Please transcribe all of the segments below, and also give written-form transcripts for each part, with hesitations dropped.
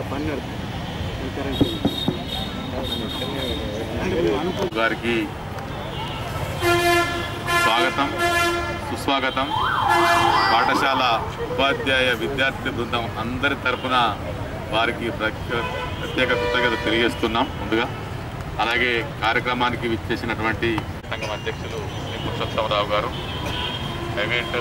గారికి స్వాగతం సుస్వాగతం. పాఠశాల ఉపాధ్యాయ విద్యార్థి బృందం అందరి తరఫున వారికి ప్రత్యేక కృతజ్ఞత తెలియజేస్తున్నాం ముందుగా. అలాగే కార్యక్రమానికి విచ్చేసినటువంటి సంఘం అధ్యక్షులు పురుషోత్తమరావు గారు, ప్రైవేట్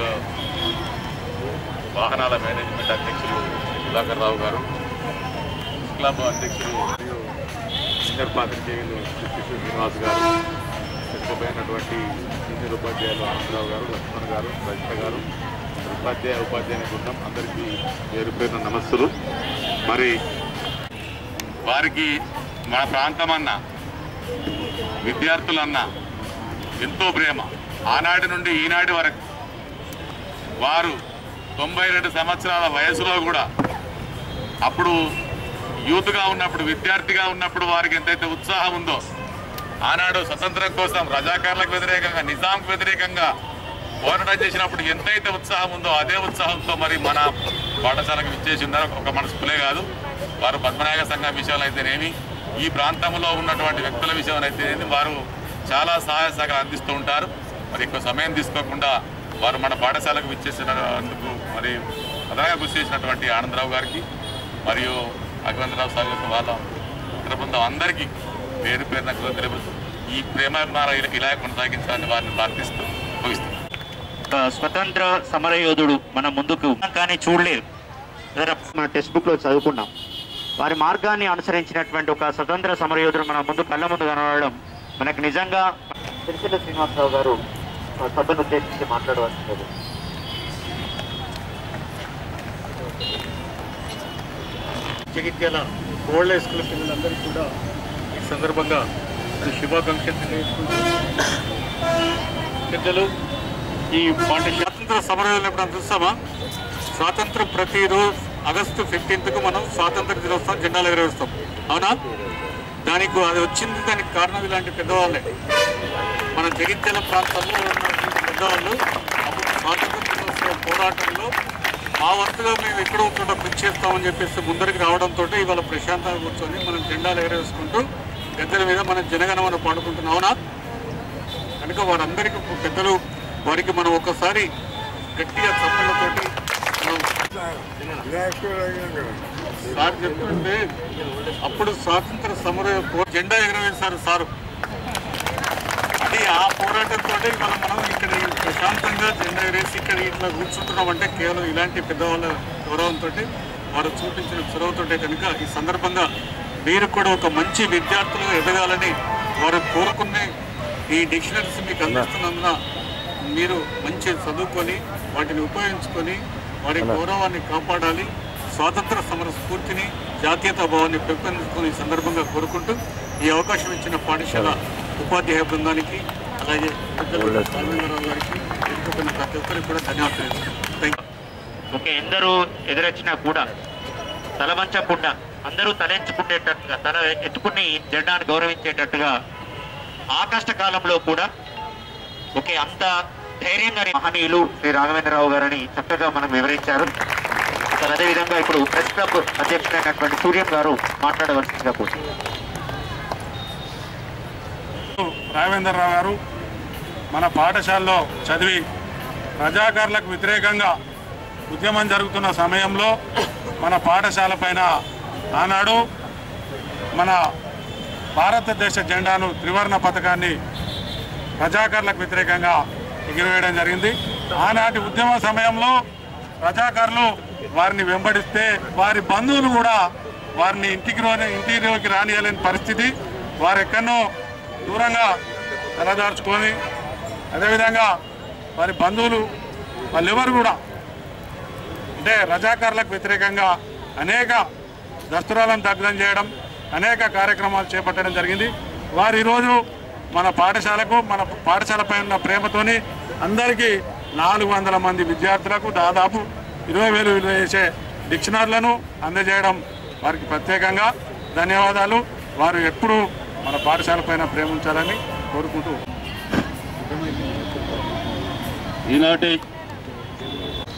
వాహనాల మేనేజ్మెంట్ అధ్యక్షులు సుధాకర్ రావు గారు, క్లబ్ అధ్యక్షులు మరియు సీనియర్ పాత్రికేయులు శ్రీనివాస్ గారు, చనిపోయినటువంటి సీనియర్ ఉపాధ్యాయులు ఆనందరావు గారు, లక్ష్మణ్ గారు, రజిత గారు, ఉపాధ్యాయ బృందం అందరికీ పేరు పేరున నమస్సులు. మరి వారికి మన ప్రాంతమన్నా విద్యార్థులన్నా ఎంతో ప్రేమ. ఆనాటి నుండి ఈనాటి వరకు వారు 92 సంవత్సరాల వయసులో కూడా అప్పుడు యూత్గా ఉన్నప్పుడు, విద్యార్థిగా ఉన్నప్పుడు వారికి ఎంతైతే ఉత్సాహం ఉందో, ఆనాడు స్వతంత్రం కోసం రజాకార్లకు వ్యతిరేకంగా, నిజాంకు వ్యతిరేకంగా పోరాటం చేసినప్పుడు ఎంతైతే ఉత్సాహం ఉందో అదే ఉత్సాహంతో మరి మన పాఠశాలకు విచ్చేసి ఉన్నారు. ఒక మన స్కూలే కాదు, వారు పద్మనాయక సంఘం విషయంలో అయితేనేమి, ఈ ప్రాంతంలో ఉన్నటువంటి వ్యక్తుల విషయంలో అయితేనేమి వారు చాలా సహాయ సహకారం అందిస్తూ ఉంటారు. మరి ఎక్కువ సమయం తీసుకోకుండా వారు మన పాఠశాలకు విచ్చేసినందుకు మరి అదనంగా కృషి చేసినటువంటి ఆనందరావు గారికి మరియు అఖిలేంద్రరావు సార్ యొక్క వాళ్ళ ఇతర బృందం అందరికీ పేరు పేరున తెలుపుతూ ఈ ప్రేమాభిమానాలు ఇలా కొనసాగించాలని వారిని ప్రార్థిస్తూ ముగిస్తున్నాం. స్వతంత్ర సమరయోధుడు మన ముందుకు కానీ చూడలేదు, మన టెక్స్ట్ బుక్లో చదువుకున్నాం. వారి మార్గాన్ని అనుసరించినటువంటి ఒక స్వతంత్ర సమరయోధుడు మన ముందు కళ్ళ ముందు కనబడడం మనకు నిజంగా. సిరిసిల్ల శ్రీనివాసరావు గారు సభను ఉద్దేశించి మాట్లాడవలసింది. జగిత్యాల ఓల్డ్ హై స్కూల్ పిల్లలందరికీ కూడా ఈ సందర్భంగా శుభాకాంక్షలు తెలియజేసుకుంటున్నాను. పెద్దలు ఈ స్వాతంత్ర సమరయోధులు ఎప్పుడు చూస్తామా? స్వాతంత్రం ప్రతిరోజు ఆగస్టు 15కు మనం స్వాతంత్ర దినోత్సవం జెండాలు ఎగరవేస్తాం, అవునా? దానికి అది వచ్చింది, దానికి కారణం ఇలాంటి పెద్దవాళ్ళే. మన జగిత్యాల ప్రాంతంలో ఉన్నటువంటి పెద్దవాళ్ళు అప్పుడు స్వాతంత్ర దినోత్సవ పోరాటంలో మా వంతుగా మేము ఎక్కడో చోట కృషి చేస్తామని చెప్పేసి ముందరికి రావడంతో ఇవాళ ప్రశాంతంగా కూర్చొని మనం జెండాలు ఎగరవేసుకుంటూ గద్దెల మీద మనం జనగణమన పాడుకుంటున్నాం, అవునా? కనుక వారందరికీ పెద్దలు వారికి మనం ఒకసారి గట్టిగా చప్పళ్ళతోటి సార్ చెప్తుంటే అప్పుడు స్వాతంత్ర సమర జెండా ఎగరవేశారు సారు. అది ఆ పోరాటంతో ఇవాళ మనం ఇక్కడ ప్రశాంతంగా జెండా ఎగరేసి ఇక్కడ ఇట్లా కూర్చుంటున్నామంటే కేవలం ఇలాంటి పెద్దవాళ్ళ గౌరవంతో వారు చూపించిన చొరవతో కనుక ఈ సందర్భంగా మీరు కూడా ఒక మంచి విద్యార్థులుగా ఎదగాలని వారు కోరుకునే ఈ డిక్షనరీస్ మీకు అందిస్తున్నందున మీరు మంచి చదువుకొని వాటిని ఉపయోగించుకొని వారి గౌరవాన్ని కాపాడాలి, స్వాతంత్ర సమర స్ఫూర్తిని, జాతీయతా భావాన్ని పెంపొందించుకుని ఈ సందర్భంగా కోరుకుంటూ ఈ అవకాశం ఇచ్చిన పాఠశాల ఉపాధ్యాయ బృందానికి అలాగే పెద్దలు రాఘవేంద్రరావు గారికి ఎదుర్కొన్న ప్రతి ఒక్కరికి కూడా ధన్యవాదాలు. ఓకే, ఎందరూ ఎదురొచ్చినా కూడా తలవంచకుండా అందరూ తలెంచుకునేటట్టుగా, తల ఎత్తుకుని జెండాను గౌరవించేటట్టుగా ఆ కష్టకాలంలో కూడా ఓకే అంత ధైర్యంగా మహనీయులు శ్రీ రాఘవేంద్రరావు గారని చక్కగా మనం వివరించారు. అదేవిధంగా ఇప్పుడు ప్రెస్ క్లబ్ అధ్యక్షుడైనటువంటి సూర్యం గారు మాట్లాడవలసిందిగా కోరుతున్నారు. రాఘవేంద్రరావు గారు మన పాఠశాలలో చదివి రజాకార్లకు వ్యతిరేకంగా ఉద్యమం జరుగుతున్న సమయంలో మన పాఠశాల పైన ఆనాడు మన భారతదేశ జెండాను, త్రివర్ణ పతాకాన్ని రజాకార్లకు వ్యతిరేకంగా ఎగిరివేయడం జరిగింది. ఆనాటి ఉద్యమ సమయంలో రజాకారులు వారిని వెంబడిస్తే వారి బంధువులు కూడా వారిని ఇంటిలోకి రానియలేని పరిస్థితి. వారు ఎక్కడో దూరంగా తలదార్చుకొని, అదేవిధంగా వారి బంధువులు వాళ్ళెవరు కూడా అంటే రజాకారులకు వ్యతిరేకంగా అనేక దస్తురాలను దగ్ధం చేయడం, అనేక కార్యక్రమాలు చేపట్టడం జరిగింది. వారు ఈరోజు మన పాఠశాలకు, మన పాఠశాలపై ఉన్న ప్రేమతోని అందరికీ 400 మంది విద్యార్థులకు దాదాపు 20,000 విలువ చేసే డిక్షనరీలను అందజేయడం వారికి ప్రత్యేకంగా ధన్యవాదాలు. వారు ఎప్పుడూ మన పాఠశాల పైన ప్రేమ ఉంచాలని కోరుకుంటూ ఈనాటి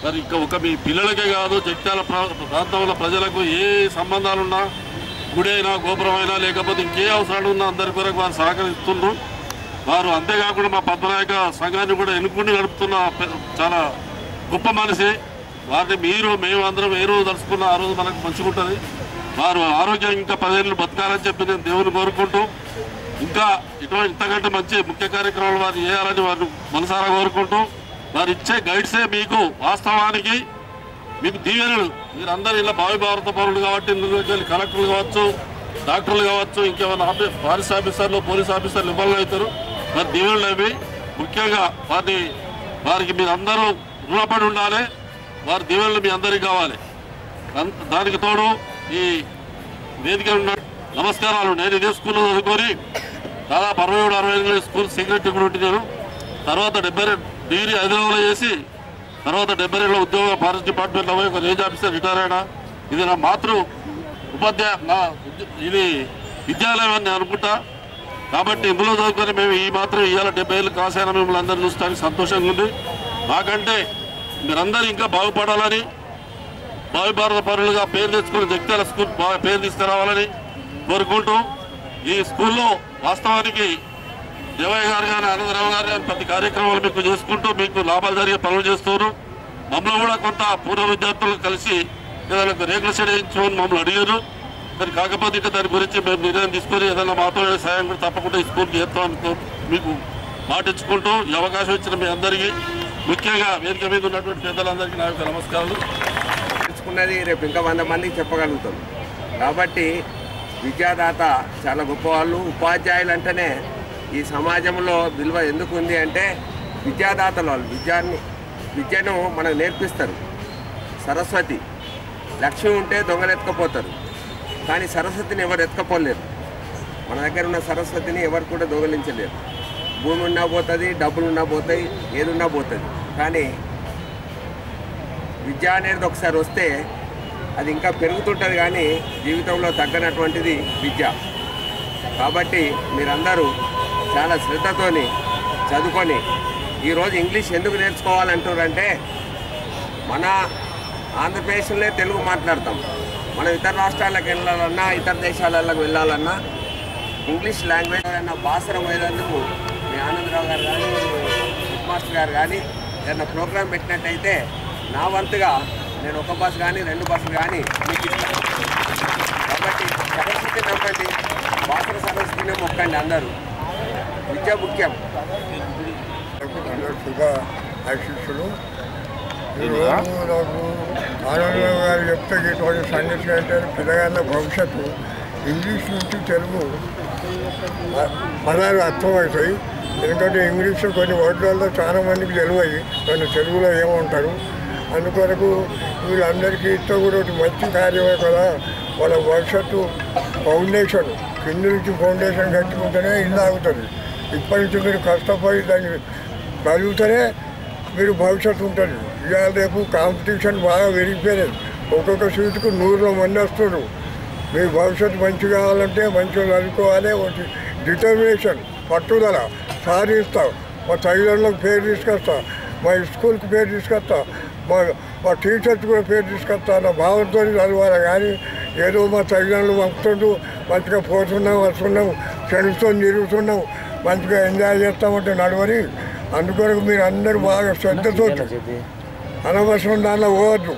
మరి ఇంకా ఒక మీ పిల్లలకే కాదు జగిత్యాల ప్రాంతంలో ప్రజలకు ఏ సంబంధాలున్నా గుడి అయినా గోపురమైనా లేకపోతే ఇంకే అవసరాలు ఉన్నా అందరి కొరకు వారు సహకరిస్తున్నారు. వారు అంతేకాకుండా మా పద్మనాయక సంఘాన్ని కూడా ఎన్నుకుని నడుపుతున్న చాలా గొప్ప మనిషి. వారిని మేము అందరం ఏ రోజు తలుచుకున్న ఆ రోజు మనకు మంచిగా ఉంటుంది. వారు ఆరోగ్యం ఇంకా 10 ఏళ్ళు బతకాలని చెప్పి నేను దేవుని కోరుకుంటూ ఇంకా ఇంతకంటే మంచి ముఖ్య కార్యక్రమాలు వారు చేయాలని వారు మనసారా కోరుకుంటూ వారు ఇచ్చే గైడ్సే మీకు వాస్తవానికి మీకు దీవెనలు. మీరందరూ ఇలా భావి భారత పౌరులు కాబట్టి కలెక్టర్లు కావచ్చు, డాక్టర్లు కావచ్చు, ఇంకేమైనా ఫారెస్ట్ ఆఫీసర్లు, పోలీస్ ఆఫీసర్లు ఇవ్వాలి అవుతారు. మరి దీవెనలు అవి ముఖ్యంగా వారికి మీరందరూ రుణపడి ఉండాలి. వారి దీవెనలు మీ అందరికీ కావాలి. దానికి తోడు ఈ వేదిక ఉన్న నమస్కారాలు. నేను ఇదే స్కూల్లో చదువుకొని దాదాపు 67-65 స్కూల్ సెక్రటరీ కూడా ఉంటున్నాను. తర్వాత 70 డిగ్రీ హైదరాబాద్లో చేసి తర్వాత 72లో ఉద్యోగ ఫారెస్ట్ డిపార్ట్మెంట్లో పోయి ఒక రేంజ్ ఆఫీసర్ రిటైర్ అయినా. ఇది నా మాతృ ఇది విద్యాలయం అని నేను అనుకుంటా. కాబట్టి ఇందులో చదువుకొని మేము ఈ మాత్రం ఇవాళ 70 ఏళ్ళు కాసైనా మిమ్మల్ని అందరినీ చూస్తానికి సంతోషంగా ఉంది. మాకంటే మీరందరూ ఇంకా బాగుపడాలని, భావి భారత పౌరులుగా పేరు తెచ్చుకుని జగిత్యాల స్కూల్ బాగా పేరు తీసుకురావాలని కోరుకుంటూ ఈ స్కూల్లో వాస్తవానికి దేవయ్య గారు కానీ ఆనందరావు గారు కానీ ప్రతి కార్యక్రమాలు మీకు చేసుకుంటూ మీకు లాభాలు జరిగే పనులు చేస్తున్నారు. మమ్మల్ని కూడా కొంత పూర్వ విద్యార్థులు కలిసి ఏదైనా రేకుల షెడ్ వేయించమని మమ్మల్ని అడిగారు. కానీ కాకపోతే ఇంకా దాని గురించి మేము నిర్ణయం తీసుకొని ఏదైనా మాతో సాయం కూడా తప్పకుండా ఈ స్కూల్కి చేస్తామని మీకు మాటించుకుంటూ ఈ అవకాశం ఇచ్చిన మీ అందరికీ ముఖ్యంగా వేదిక మీద ఉన్నటువంటి పెద్దలందరికీ నా యొక్క నమస్కారాలు. తెలుసుకున్నది రేపు ఇంకా 100 మందికి చెప్పగలుగుతాం. కాబట్టి విద్యాదాత చాలా గొప్పవాళ్ళు. ఉపాధ్యాయులు అంటేనే ఈ సమాజంలో విలువ ఎందుకు ఉంది అంటే విద్యాదాతలు వాళ్ళు విద్యను మనకు నేర్పిస్తారు. సరస్వతి లక్ష్యం ఉంటే దొంగలు ఎత్తుకపోతారు, కానీ సరస్వతిని ఎవరు ఎత్తుకపోలేరు. మన దగ్గర ఉన్న సరస్వతిని ఎవరు కూడా దొంగలించలేరు. భూమి ఉన్నా పోతుంది, డబ్బులు ఉన్నా పోతాయి, ఏది ఉన్నా పోతుంది. కానీ విద్య అనేది ఒకసారి వస్తే అది ఇంకా పెరుగుతుంటుంది, కానీ జీవితంలో తగ్గనటువంటిది విద్య. కాబట్టి మీరందరూ చాలా శ్రద్ధతోని చదువుకొని ఈరోజు ఇంగ్లీష్ ఎందుకు నేర్చుకోవాలంటారంటే మన ఆంధ్రప్రదేశ్లోనే తెలుగు మాట్లాడతాం. మనం ఇతర రాష్ట్రాలకు వెళ్ళాలన్నా, ఇతర దేశాలకు వెళ్ళాలన్నా ఇంగ్లీష్ లాంగ్వేజ్ ఏదైనా భాషను పోయేందుకు మీ ఆనందరావు గారు కానీ హెడ్ మాస్టర్ గారు కానీ ఏదైనా ప్రోగ్రాం పెట్టినట్టయితే నా వంతుగా నేను 1 బస్సు కానీ 2 బస్సులు కానీ మీకు ఇస్తాను. కాబట్టి సరస్వతి నమ్మండి, భాషల సరస్వతిని మొక్కండి. అందరూ విద్య ముఖ్యం. శుభ ఆశీస్సులు. ఈరోజు నాకు ఆనందరావు గారు చెప్తే ఇటువంటి సంగతి అంటే పిల్లగాళ్ళ భవిష్యత్తు ఇంగ్లీష్ నుంచి తెలుగు పదాలు అర్థమవుతాయి. ఎందుకంటే ఇంగ్లీష్ కొన్ని వర్డ్లలో చాలా మందికి తెలియదు, కొన్ని తెలుగులో ఏమంటారు. అందుకొరకు వీళ్ళందరికీ ఇష్టం కూడా మంచి కార్యమే కదా. వాళ్ళ భవిష్యత్తు ఫౌండేషన్ కింద నుంచి ఫౌండేషన్ కట్టుకుంటేనే ఇల్లు ఆగుతుంది. ఇప్పటి నుంచి మీరు కష్టపడి దాన్ని చదివితేనే మీరు భవిష్యత్తు ఉంటుంది. ఇవాళ రేపు కాంపిటీషన్ బాగా పెరిగిపోయినది. ఒక్కొక్క సీటుకు 100 మంది వస్తున్నారు. మీ భవిష్యత్తు మంచి కావాలంటే మంచిగా చదువుకోవాలి. ఒకటి డిటర్మినేషన్, పట్టుదల సాధిస్తా. మా తల్లిదండ్రులకు పేరు తీసుకొస్తా, మా స్కూల్కి పేరు తీసుకొస్తా, మా టీచర్స్ కూడా పేరు తీసుకొస్తా అన్న భావంతో చదవాలి. కానీ ఏదో మా తల్లిదండ్రులు పంపుతుంటూ మంచిగా పోతున్నాం, వస్తున్నాం, ఫ్రెండ్స్తో తిరుగుతున్నాం, మంచిగా ఎంజాయ్ చేస్తామంటే నడవని. అందుకొరకు మీరు అందరూ బాగా శ్రద్ధతో అనవసరం దానిలో పోవద్దు.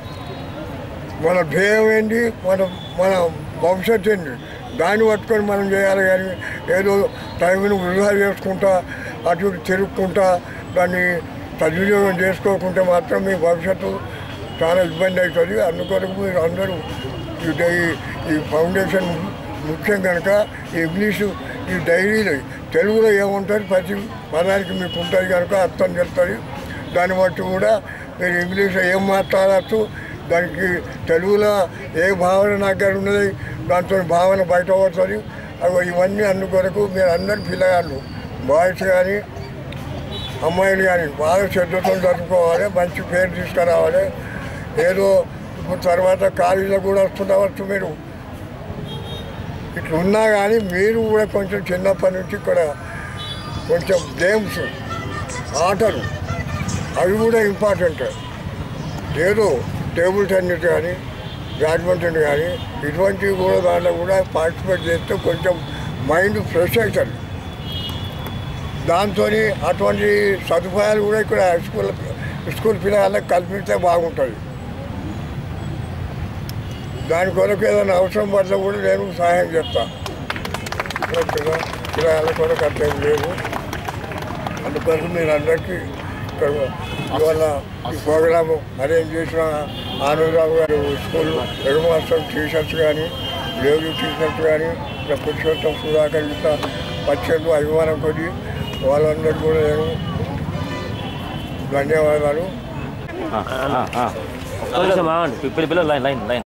మన ధ్యేయం ఏంటి, మన భవిష్యత్తు ఏంటి, దాన్ని పట్టుకొని మనం చేయాలి. కానీ ఏదో టైంను వృధా చేసుకుంటా అటు తిరుగుకుంటా దాన్ని సద్వినియోగం చేసుకోకుంటే మాత్రం మీ భవిష్యత్తు చాలా ఇబ్బంది అవుతుంది. అందుకొరకు మీరు అందరూ ఈ ఫౌండేషన్ ముఖ్యం కనుక ఇంగ్లీషు ఈ డైరీలు తెలుగులో ఏముంటుంది ప్రతి పదానికి మీకు ఉంటుంది కనుక అర్థం తెలుస్తుంది. దాన్ని బట్టి కూడా మీరు ఇంగ్లీష్లో ఏం మాట్లాడచ్చు, దానికి తెలుగులో ఏ భావన నా దగ్గర ఉన్నది దాంతో భావన బయటపడుతుంది. అవి ఇవన్నీ అందుకొరకు మీరు అందరు పిల్లగాళ్ళు బాయ్స్ కానీ అమ్మాయిలు కానీ బాగా శ్రద్ధతో చదువుకోవాలి, మంచి పేరు తీసుకురావాలి. ఏదో ఇప్పుడు తర్వాత కాలేజీలో కూడా వస్తుండవచ్చు. మీరు ఇట్లా ఉన్నా కానీ మీరు కూడా కొంచెం చిన్నప్పటి నుంచి ఇక్కడ కొంచెం గేమ్స్ ఆటలు అవి కూడా ఇంపార్టెంట్. ఏదో టేబుల్ టెన్నిస్ కానీ బ్యాడ్మింటన్ కానీ ఇటువంటివి కూడా దాంట్లో కూడా పార్టిసిపేట్ చేస్తే కొంచెం మైండ్ ఫ్రెష్ అవుతుంది. దాంతో అటువంటి సదుపాయాలు కూడా ఇక్కడ స్కూల్ పిల్లలకు కల్పిస్తే బాగుంటుంది. దాని కొరకు ఏదైనా అవసరం పట్ల కూడా నేను సహాయం చేస్తాను. పిల్లల కొరకు అట్లేం లేదు. అందుకొరకు మీరు అందరికీ ఇక్కడ ఇవాళ ఈ ప్రోగ్రాము అరేంజ్ చేసిన ఆనందరావు గారు స్కూల్ హెడ్ మాస్టర్ టీచర్స్ కానీ లేడీ టీచర్స్ కానీ ఇక్కడ పురుషోత్తం సుధాకర్ ఇట్లా పచ్చళ్ళు అభిమానం కొద్ది వాళ్ళందరికీ కూడా నేను ధన్యవాదాలు. పిల్లలు లైన్